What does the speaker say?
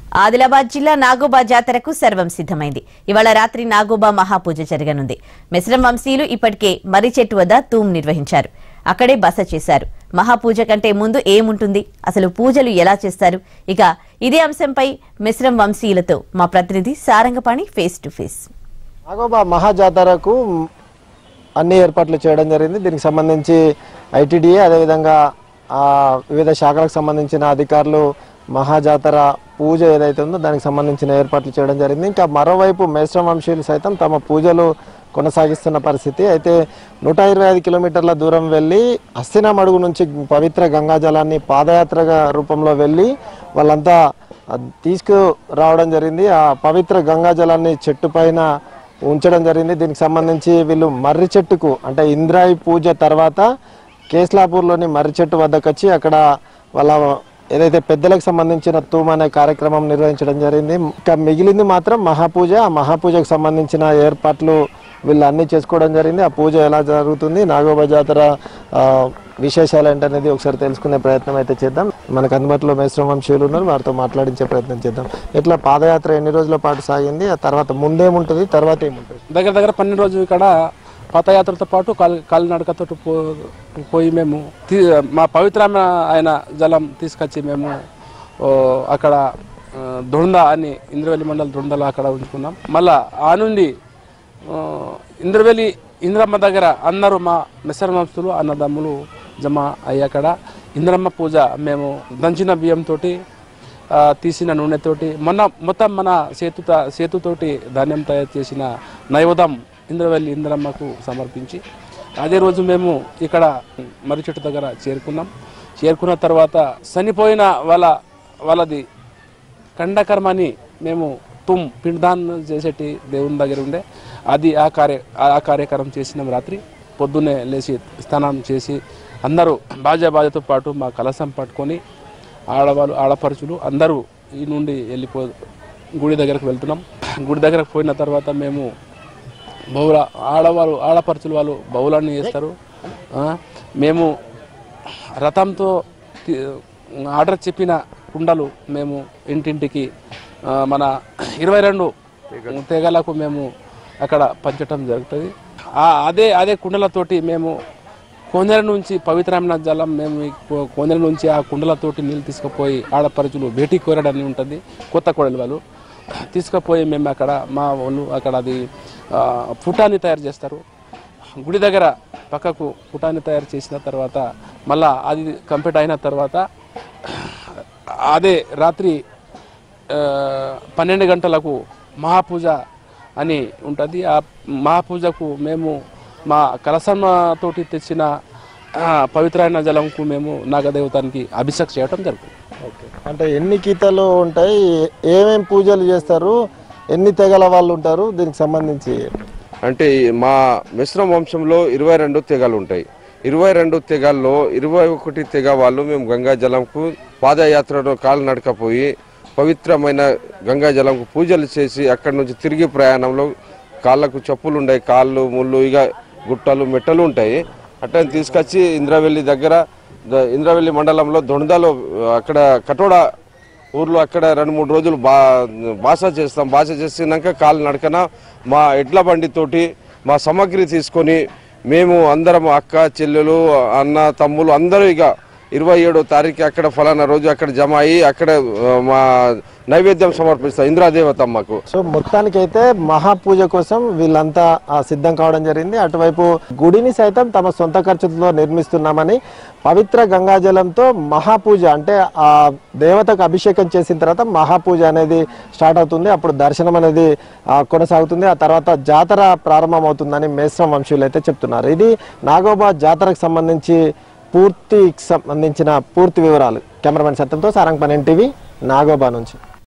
ఆదిలాబాద్ జిల్లా నాగోబా జాతరకు సర్వం సిద్ధమైంది. ఇవాళ రాత్రి నాగోబా మహాపూజ జరగనుంది. మిశ్రం వంశీయులు ఇప్పటికే మర్రి చెట్టు వద్ద తూమ్ నిర్వహించారు. అక్కడే బస చేశారు. మహాపూజ కంటే ముందు ఏముంటుంది, అసలు పూజలు ఎలా చేస్తారు? ఇక ఇదే అంశంపై మిశ్రం వంశీయులతో మా ప్రతినిధి Sarangapani face to face. Nagoba మహాజాతరకు అన్ని ఏర్పాట్లు చేయడం జరిగింది. దీనికి సంబంధించి ఐటీడీఏ అదేవిధంగా వివిధ శాఖలకు సంబంధించిన అధికారులు మహాజాతర పూజ ఏదైతే ఉందో దానికి సంబంధించిన ఏర్పాట్లు చేయడం జరిగింది. ఇంకా మరోవైపు మేశ్రం వంశీయులు సైతం తమ పూజలు కొనసాగిస్తున్న పరిస్థితి. అయితే 125 కిలోమీటర్ల దూరం వెళ్ళి హస్తినామడుగు నుంచి పవిత్ర గంగాజలాన్ని పాదయాత్రగా రూపంలో వెళ్ళి వాళ్ళంతా తీసుకురావడం జరిగింది. ఆ పవిత్ర గంగాజలాన్ని చెట్టు పైన ఉంచడం జరిగింది. దీనికి సంబంధించి వీళ్ళు మర్రి చెట్టుకు అంటే ఇంద్రాయి పూజ తర్వాత కేస్లాపూర్లోని మర్రి చెట్టు వద్దకు వచ్చి అక్కడ వాళ్ళ ఏదైతే పెద్దలకు సంబంధించిన తూమ్ అనే కార్యక్రమం నిర్వహించడం జరిగింది. ఇంకా మిగిలింది మాత్రం మహాపూజ. ఆ మహాపూజకు సంబంధించిన ఏర్పాట్లు వీళ్ళు అన్ని చేసుకోవడం జరిగింది. ఆ పూజ ఎలా జరుగుతుంది, నాగోబా జాతర విశేషాలు ఏంటనేది ఒకసారి తెలుసుకునే ప్రయత్నం అయితే చేద్దాం. మనకు అందుబాటులో మేశ్రం వంశీయులు ఉన్నారు, వారితో మాట్లాడించే ప్రయత్నం చేద్దాం. ఇట్లా పాదయాత్ర ఎన్ని రోజుల పాటు సాగింది, ఆ తర్వాత ముందేముంటుంది, తర్వాత ఏముంటుంది? దగ్గర 12 రోజులు ఇక్కడ పాదయాత్రతో పాటు కాలినడకతో పోయి మేము మా పవిత్రమైన ఆయన జలం తీసుకొచ్చి మేము అక్కడ దొండ అని ఇంద్రవెల్లి మండలం దొండలో అక్కడ ఉంచుకున్నాం. మళ్ళా ఆ నుండి ఇంద్రమ్మ దగ్గర అందరూ మా మిశ్రం వంశులు అన్నదమ్ములు జమ అయ్యి అక్కడ ఇంద్రమ్మ పూజ మేము దంచిన బియ్యంతో తీసిన నూనెతోటి మొత్తం మన సేతుతోటి ధాన్యం తయారు చేసిన నైవేద్యం ఇంద్రవెల్లి ఇంద్రమ్మకు సమర్పించి అదే రోజు మేము ఇక్కడ మర్రి చెట్టు దగ్గర చేరుకున్న తర్వాత చనిపోయిన వాళ్ళది ఖండకర్మని మేము పిండదానం చేసేటి దేవుని దగ్గర ఉండే అది ఆ కార్యక్రమం చేసినాం. రాత్రి పొద్దున్నే లేచి స్నానం చేసి అందరూ బాజాతో పాటు మా కలశం పట్టుకొని ఆడపరుచులు అందరూ ఈ నుండి గుడి దగ్గరకు వెళ్తున్నాం. గుడి దగ్గరకు పోయిన తర్వాత మేము ఆడపరుచులు వాళ్ళు బౌలాన్ని చేస్తారు. మేము రథంతో ఆర్డర్ చెప్పిన కుండలు మేము ఇంటింటికి మన 22 తెగలకు మేము అక్కడ పంచటం జరుగుతుంది. అదే కుండలతోటి మేము కోనేరు నుంచి పవిత్రమైన జలం మేము కోనేరు నుంచి ఆ కుండలతోటి నీళ్ళు తీసుకుపోయి ఆడపరుచులు బేటీ కోరడని ఉంటుంది, కొత్త కోడలు వాళ్ళు తీసుకుపోయి మేము అక్కడ మా వాళ్ళు అక్కడ అది పుటాన్ని తయారు చేస్తారు. గుడి దగ్గర పక్కకు పుటాన్ని తయారు చేసిన తర్వాత మళ్ళా అది కంప్లీట్ అయిన తర్వాత అదే రాత్రి 12 గంటలకు మహాపూజ అని ఉంటుంది. ఆ మహాపూజకు మేము మా కలసంతోటి తెచ్చిన పవిత్రమైన జలంకు మేము నాగదేవతానికి అభిషేకం చేయడం జరుగుతుంది. అంటే ఎన్ని గీతలు ఉంటాయి, ఏమేమి పూజలు చేస్తారు, ఎన్ని తెగల వాళ్ళు ఉంటారు, దీనికి సంబంధించి? అంటే మా మిశ్రం వంశంలో 22 తెగలు ఉంటాయి. 22 తెగల్లో 21 తెగ వాళ్ళు మేము గంగా జలంకు పాదయాత్రలో కాలు నడకపోయి పవిత్రమైన గంగా జలంకు పూజలు చేసి అక్కడి నుంచి తిరిగి ప్రయాణంలో కాళ్ళకు చెప్పులు ఉంటాయి, కాళ్ళు ముళ్ళు ఇక గుట్టలు మెట్టలు ఉంటాయి. అట్లా తీసుకొచ్చి ఇంద్రవెల్లి మండలంలో దొండలో అక్కడ కటోడా ఊర్లో అక్కడ 2-3 రోజులు బాస చేస్తాం. బాస చేసినాక కాళ్ళు నడకన మా ఎడ్ల బండితోటి మా సామాగ్రి తీసుకొని మేము అందరం అక్క చెల్లెలు అన్న తమ్ములు అందరూ ఇక 27వ తారీఖు అక్కడ ఫలానా రోజు అక్కడ జమ అయ్యి అక్కడ మా నైవేద్యం సమర్పిస్తాం ఇంద్రాదేవతమ్మకు. సో మొత్తానికైతే మహాపూజ కోసం వీళ్ళంతా సిద్ధం కావడం జరిగింది. అటువైపు గుడిని సైతం తమ సొంత ఖర్చుతో నిర్మిస్తున్నామని, పవిత్ర గంగాజలంతో మహాపూజ అంటే ఆ దేవతకు అభిషేకం చేసిన తర్వాత మహాపూజ అనేది స్టార్ట్ అవుతుంది. అప్పుడు దర్శనం అనేది కొనసాగుతుంది. ఆ తర్వాత జాతర ప్రారంభమవుతుందని మేశ్రం వంశీయులు అయితే చెప్తున్నారు. ఇది నాగోబా జాతరకు సంబంధించిన పూర్తి వివరాలు. కెమెరామెన్ సత్యంతో సారంగపాణి NTV నాగోబా నుంచి.